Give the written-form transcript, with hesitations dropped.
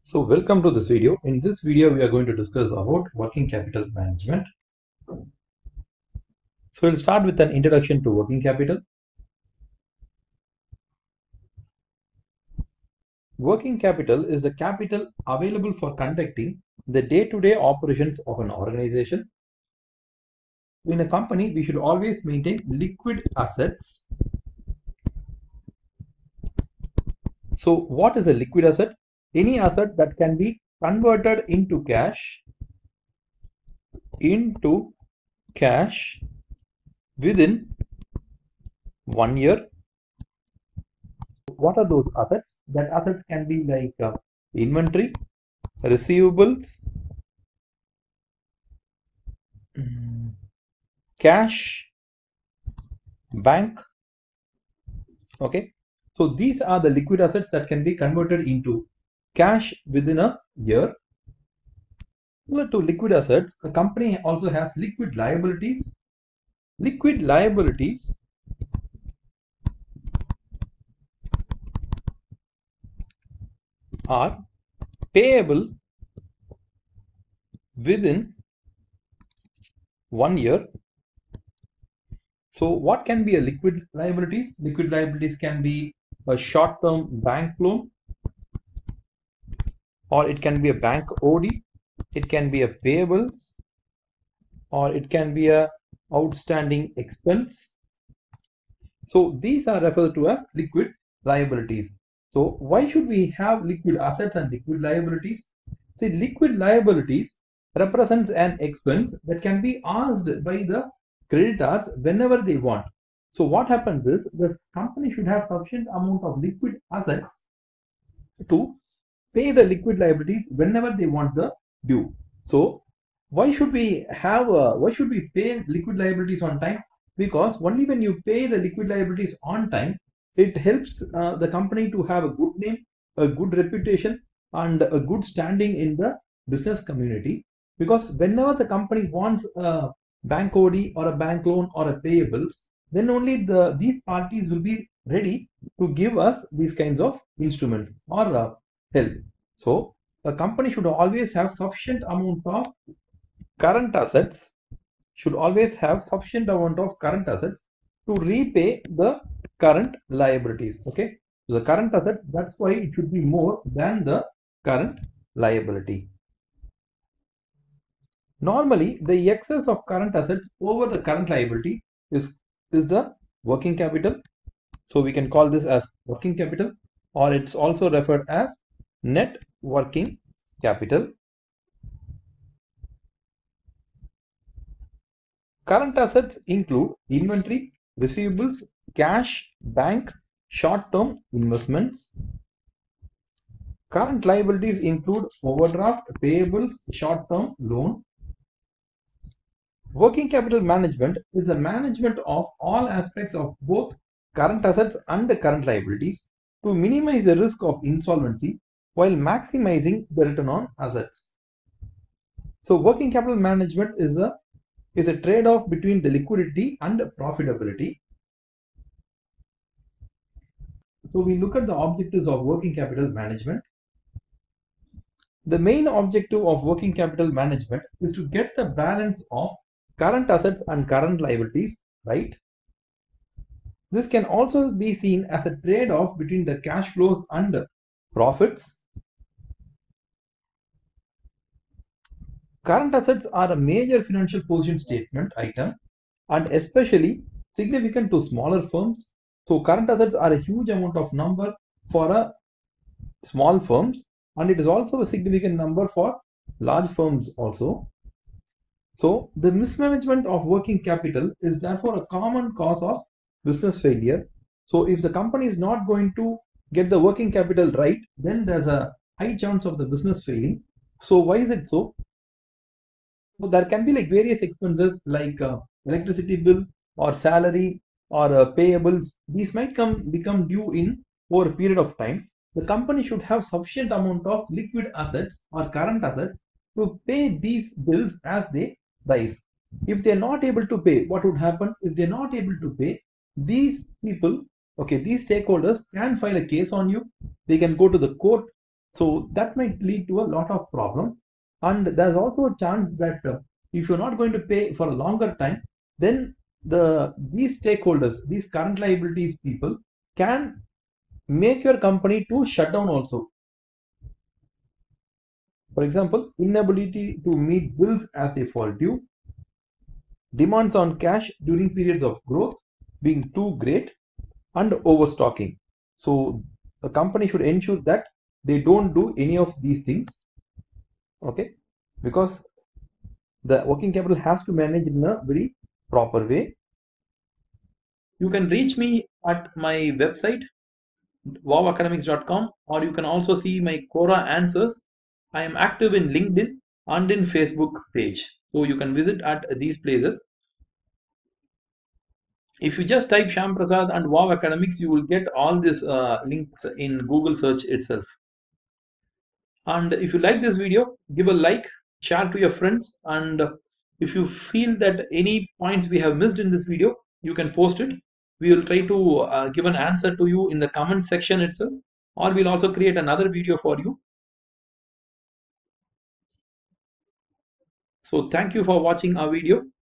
So welcome to this video. In this video, we are going to discuss about working capital management. So we'll start with an introduction to working capital. Working capital is the capital available for conducting the day-to-day operations of an organization. In a company, we should always maintain liquid assets. So what is a liquid asset? Any asset that can be converted into cash within 1 year. What are those assets? That assets can be like inventory, receivables, cash, bank. Okay, so these are the liquid assets that can be converted into cash within a year. Similar to liquid assets, a company also has liquid liabilities. Liquid liabilities are payable within 1 year. So what can be a liquid liabilities? Liquid liabilities can be a short-term bank loan, or it can be a bank OD, it can be a payables, or it can be a outstanding expense. So these are referred to as liquid liabilities. So why should we have liquid assets and liquid liabilities? See, liquid liabilities represents an expense that can be asked by the creditors whenever they want. So what happens is the company should have sufficient amount of liquid assets to pay the liquid liabilities whenever they want the due. So why should we pay liquid liabilities on time? Because only when you pay the liquid liabilities on time, it helps the company to have a good name, a good reputation, and a good standing in the business community. Because whenever the company wants a bank OD or a bank loan or a payables, then only these parties will be ready to give us these kinds of instruments or help. So a company should always have sufficient amount of current assets, to repay the current liabilities. Okay, so the current assets, that's why it should be more than the current liability. Normally, the excess of current assets over the current liability is the working capital. So we can call this as working capital, or it's also referred as net working capital. Current assets include inventory, receivables, cash, bank, short-term investments. Current liabilities include overdraft, payables, short-term loan. Working capital management is the management of all aspects of both current assets and the current liabilities to minimize the risk of insolvency while maximizing the return on assets. So working capital management is a trade-off between the liquidity and profitability. So we look at the objectives of working capital management. The main objective of working capital management is to get the balance of current assets and current liabilities right. This can also be seen as a trade-off between the cash flows and profits. Current assets are a major financial position statement item and especially significant to smaller firms. So current assets are a huge amount of number for a small firms, and it is also a significant number for large firms also. So the mismanagement of working capital is therefore a common cause of business failure. So if the company is not going to get the working capital right, then there's a high chance of the business failing. So why is it so? So there can be like various expenses like electricity bill or salary or payables. These might become due in over a period of time. The company should have sufficient amount of liquid assets or current assets to pay these bills as they rise. If they're not able to pay, what would happen? If they're not able to pay, these people, okay, these stakeholders can file a case on you. They can go to the court So that might lead to a lot of problems. And there's also a chance that if you're not going to pay for a longer time, then these stakeholders, these current liabilities people, can make your company to shut down also. For example, inability to meet bills as they fall due, demands on cash during periods of growth being too great, and overstocking. So a company should ensure that they don't do any of these things, okay? Because the working capital has to manage in a very proper way. You can reach me at my website wowacademics.com, or you can also see my Quora answers. I am active in LinkedIn and in Facebook page, so you can visit at these places. If you just type Shyam Prasad and Wow Academics, you will get all these links in Google search itself. And if you like this video, give a like, share to your friends, and if you feel that any points we have missed in this video, you can post it. We will try to give an answer to you in the comment section itself, or we'll also create another video for you. So thank you for watching our video.